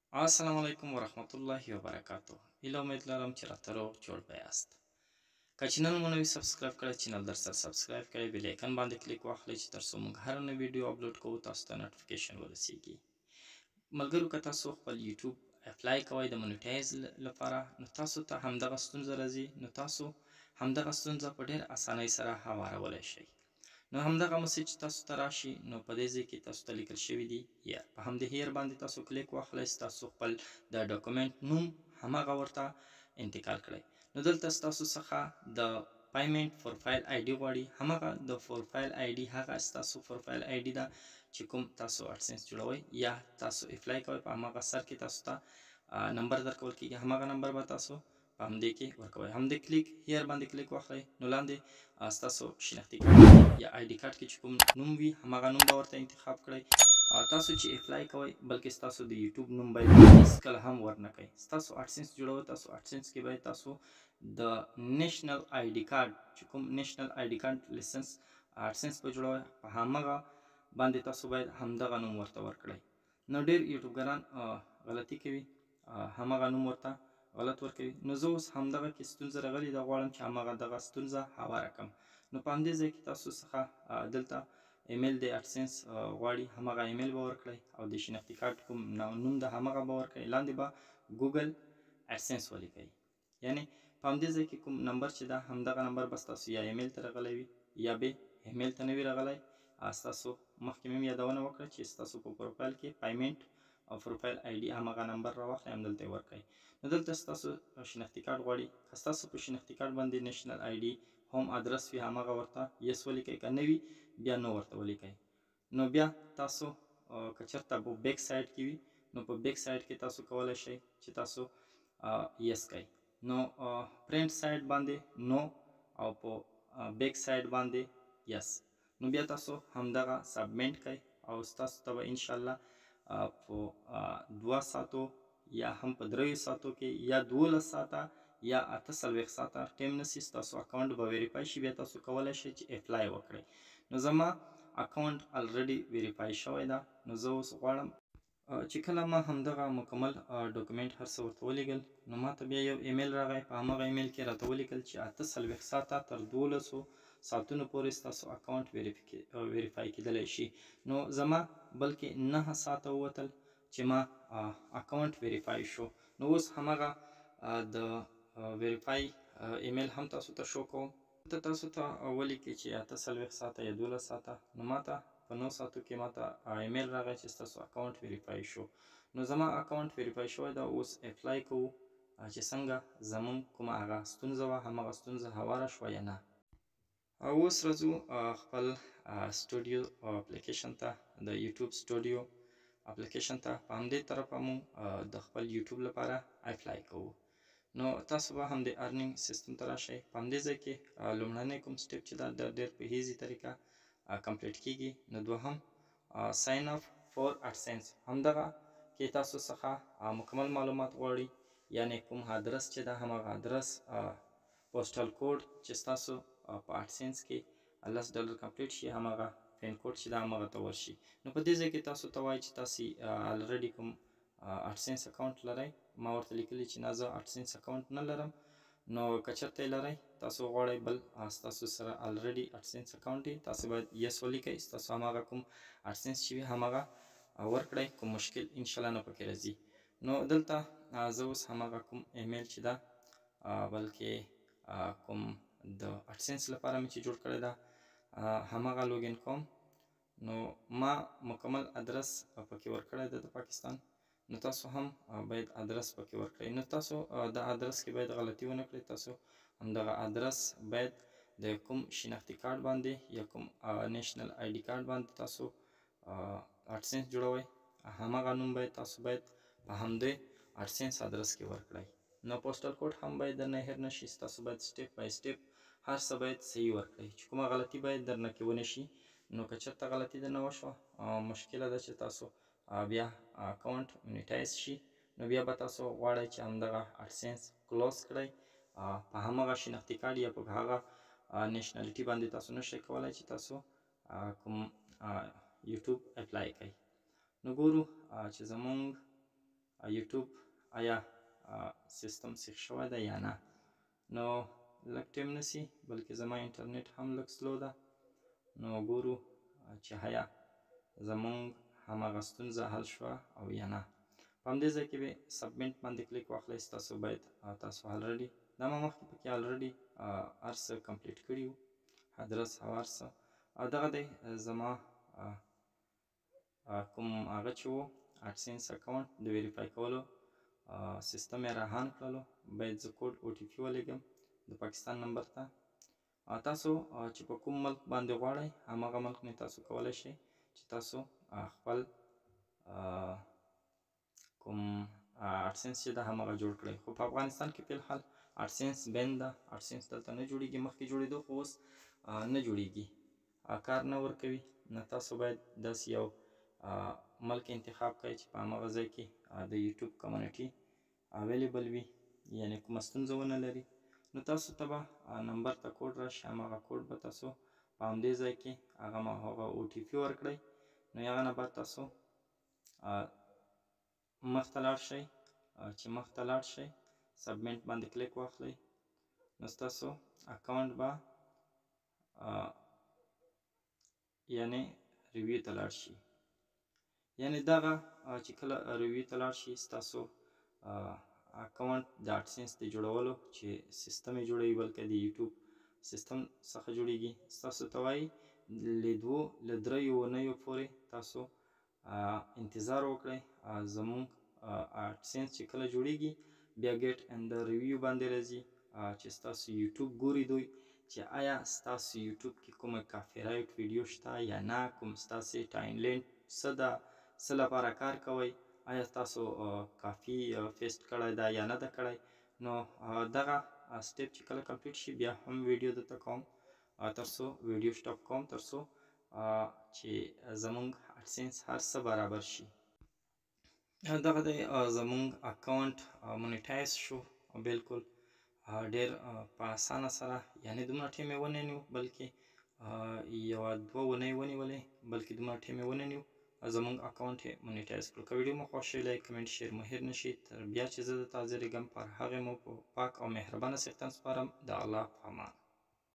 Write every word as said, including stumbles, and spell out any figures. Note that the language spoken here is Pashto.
السلام علیکم ورحمت الله وبرکاتو. هیله امید لرم چې راته روغ جوړ به یاست. که چینل مو نوي سبسکرایب کړئ، چینل در سره سبسکرایب کړئ، بیل ایکن باندې کلیک واخلئ چې تر څو موږ هر نوی ویډیو اپلوډ کوو تاسو ته نوټیفیکیشن ورسیږي. ملګرو، که تاسو خپل یوټیوب اپلای کوئ د مونیټایز لپاره، نو تاسو ته همدغه ستونزه راځي، نو تاسو همدغه ستونزه په ډېر اسانۍ سره هوارولی شئ. نو همدغه مسیج تاسو ته راشي، نو په دې ځای کې تاسو ته لیکل شوي دي هیر. په همدې هیر باندې تاسو کلیک واخلئ، ستاسو خپل د ډاکومنټ نوم همغه ورته انتقال کړئ. نو دلته ستاسو څخه د پیمنټ پروفایل آی ډي غواړي. همغه د پروفایل آی ډي هغه ستاسو پروفایل آی ډي ده چې کوم تاسو اډسنس جوړوئ یا تاسو اپلای کوئ. په همغه سر کې تاسو ته نمبر درکول کېږي، همغه نمبر به تاسو په همدې کې ورکوئ. همدې کلیک هیر باندې کلیک واخلئ، نو لاندې ستاسو شناختی کارت یا آی ډي کارت کې چې کوم نوم وي همغه نوم به ورته انتخاب کړئ. تاسو چې اپلای کوئ، بلکې ستاسو د یوټیوب نوم باید هیڅکله هم ورنه کوئ. ستاسو اډسنس جوړوئ، تاسو اډسنس کې باید تاسو د نیشنل آی ډي کارت چې کوم نیشنل آی ډي کارت لیسنس اډسنس به جوړوئ، په همغه باندې تاسو باید همدغه نوم ورته ورکړئ. نو ډېر یوټیوبګران غلطي کوي، همغه نوم ورته غلط ورکوي. نو زه اوس همدغه کې ستونزه راغلې ده، غواړم چې همغه دغه ستونزه هواره کړم. نو په همدې ځای کې تاسو څخه دلته ایمیل د اډسنس غواړي، همغه ایمیل به ورکړئ او د شناختی کارت کوم نوم ده همغه به ورکړئ. لاندې به ګوګل اډسنس ولیکئ، یعنی په همدې ځای کې کوم نمبر چې ده همدغه نمبر به ستاسو یا ایمیل ته راغلی وي یا به ایمیل ته نه وي راغلی. ستاسو مخکې مې یادونه وکړه چې ستاسو په پروفایل کې پیمنټ او پروفایل آی ډي همغه نمبر راواخلئ، همدلته یې ورکړئ. نو دلته ستاسو شناختی کارت غواړي. که ستاسو په شناختی کارت باندې نیشنل آی ډي هوم ادرس وي، همغه ورته یس ولیکئ، که نه وي بیا نو ورته ولیکئ. نو بیا تاسو که چېرته په بیک سایډ کې وي، نو په بیک سایډ کې تاسو کولی شئ چې تاسو یس کئ. نو پرنټ سایډ باندې نو او په بیک سایډ باندې یس. نو بیا تاسو همدغه سبمیټ کئ او ستاسو ته به انشاءالله په دوه ساعتو یا هم په دریو ساعتو کې یا دولس ساعته یا اته څلوېښت ساعته ټایم نیسي، ستاسو اکاونټ به ویریفای شي. بیا تاسو کولی شئ چې اپلای وکړئ. نو زما اکاونټ الریډي ویریفای شوی ده. نو زه اوس غواړم چې کله ما همدغه مکمل ډاکومنټ هر څه ورته ولیږل، نو ما ته بیا یو ایمیل راغی. په همغه ایمیل کې راته ولیکل چې اته څلوېښت ساعته تر دولسو ساعتونو پورې ستاسو اکاونټ ویریفای کېدلی شي. نو زما بلکې نهه ساعته ووتل چې ما اکاونټ ویریفای شو. نو اوس همغه د ویریفای ایمیل هم تاسو ته شو کوم. دلته تاسو ته ولیکئ چې اته څلوېښت ساعته یا دولس ساعته. نو ما ته په نهه ساعتو کې ما ته ایمیل راغی چې ستاسو اکاونټ ویریفای شو. نو زما اکاونټ ویریفای شوی ده. اوس اپلای کوو چې څنګه زمونږ کومه هغه ستونزه وه همغه ستونزه هواره شوه یا نه. اوس راځو خپل سټوډیو اپلیکیشن ته، د یوټیوب سټوډیو اپلیکیشن ته. په همدې طرفه مونږ د خپل یوټیوب لپاره اپلای کوو. نو تاسو به هم د ارنینګ سیستم ته راشئ. په همدې ځای کې لومړنی کوم سټپ چې ده د ډېر په ایزي طریقه کمپلیټ کیږي. نو دوهم ساین اپ فور اډسنس، همدغه کې تاسو څخه مکمل معلومات غواړي، یعنی کوم ادرس چې ده همغه ادرس، پوسټل کوډ چې ستاسو په اډسنس کې لس ډالر کمپلیټ شي، همغه پین کوډ چې ده همغه ته ورشي. نو په دې ځای کې تاسو ته وایي چې تاسې الریډي کوم اډسنس اکاونټ لرئ. ما ورته لیکلي چې نه، زه اډسنس اکاونټ نه لرم. نو که چېرته یې لرئ، تاسو غواړئ بل ستاسو سره الریډي اډسنس اکاونټ وي، تاسو باید یس ولیکئ، ستاسو همغه کوم اډسنس چې وي همغه ورکړئ. کوم مشکل انشاءالله نه پکې راځي. نو دلته زه اوس همغه کوم ایمیل چې ده، بلکې کوم د اډسنس لپاره مې چې جوړ کړی ده همغه لوګین کوم. نو ما مکمل ادرس پکې ورکړی ده د پاکستان. نو تاسو هم باید ادرس پکې ورکړئ. نو تاسو د ادرس کې باید غلطي ونه کړئ. تاسو همدغه ادرس باید د کوم شناختی کارت باندې یا کوم نیشنل آی ډي کارت باندې تاسو اډسنس جوړوئ، همغه نوم باید تاسو باید په همدې اډسنس ادرس کې ورکړئ. نو پوسټل کوډ هم باید درنه هیر نشي. تاسو باید سټپ بای سټپ هر څه باید صحیح ورکړئ، چې کومه غلطي باید درنه کې ونه شي. نو که چېرته غلطي درنه وشوه، مشکله ده چې تاسو بیا اکاونټ مونیټایز شي. نو بیا به تاسو غواړئ چې همدغه اډسنس کلوز کړئ. په همغه شناختی کارت یا په هغه نیشنالیټي باندې تاسو نشئ کولی چې تاسو کوم یوټیوب اپلای کړئ. نو ګورو چې زمونږ یوټیوب آیا سیستم سیخ شوی ده یا نه. نو لږ ټیم نیسي بلکې زما انټرنیټ هم لږ سلو ده. نو ګورو چې آیا زمونږ هماغه ستونزه حل شوه او یا نه. په همدې ځای کې به سبمیټ باندې کلیک واخلئ. تاسو باید تاسو الریډي دا ما مخکې پکې الریډي هر څه کمپلیټ کړي وو، ادرس او هر څه. او دغه دی زما کوم هغه چې وو اډسنس اکاونټ د ویریفای کولو سیستم یې راهان کړلو. باید زه کوډ او ټي پي ولیږم د پاکستان نمبر ته. تاسو چې په کوم ملک باندې غواړئ هماغه ملک نه تاسو کولی شئ چې تاسو خپل کوم اډسنس چې ده هماغه جوړ کړئ. خو په افغانستان کې فی الحال اډسنس بند ده، اډسنس دلته نه جوړېږي. مخکې جوړېدو خو اوس نه جوړېږي، کار نه ورکوي. نو تاسو باید داسې یو ملک انتخاب کړئ چې په هماغه ځای کې د یوټیوب کمیونټي اویلیبل وي، یعنې کومه ستونزه ونه لري. نو تاسو ته به نمبر ته کوډ راشي، هماغه کوډ به تاسو په همدې ځای کې هغه هغه او ټي پي ورکړئ. نو هغه نه بعد تاسو مخته لاړ شئ. چې مخته لاړ شئ سبمیټ باندې کلیک واخلئ. نو ستاسو اکاونټ به یعنې ریویو ته لاړ شي. یعنې دغه چې کله ریویو ته لاړ شي ستاسو اکاونټ د اډسنس د جوړولو چې سیستم یې جوړوي، بلکې د یوټیوب سیستم څخه جوړیږي. ستاسو ته وایي له دوو له دریو اونیو پورې تاسو انتظار وکړئ. زمونږ اډسنس چې کله جوړیږي بیا ګیټ اند ریویو باندې راځي چې ستاسو یوټیوب ګوري دوی چې آیا ستاسو یوټیوب کې کومه کاپي رایټ ویډیو شته یا نه، کوم ستاسې ټاینلینډ څه ده، څه لپاره کار کوئ، آیا تاسو کافي پیسټ کړی ده یا نه ده کړی. نو دغه سټیپ چې کله کمپلیټ شي بیا هم ویډیو درته کوم، تر څو ویډیو سټاپ کوم، تر څو چې زمونږ اډسنس هر څه برابر شي. دغه دی زمونږ اکاونټ مونیټایز شو بالکل ډېر په اسانه سره. یعنې دومره ټیم یې ونه نیو، بلکې یوه دوه اونۍ ونیولې، بلکې دومره ټیم یې ونه نیو. زمونږ اکاونټ یې مونیټایز کړو. که ویډیو مو خوښ شوي لایک کمنټ شیر مو هېر نه شي. تر بیا چې زه درته حاضرېږم پر هغې مو په پاک او مهربانه څښتن سپارم. د الله په امان.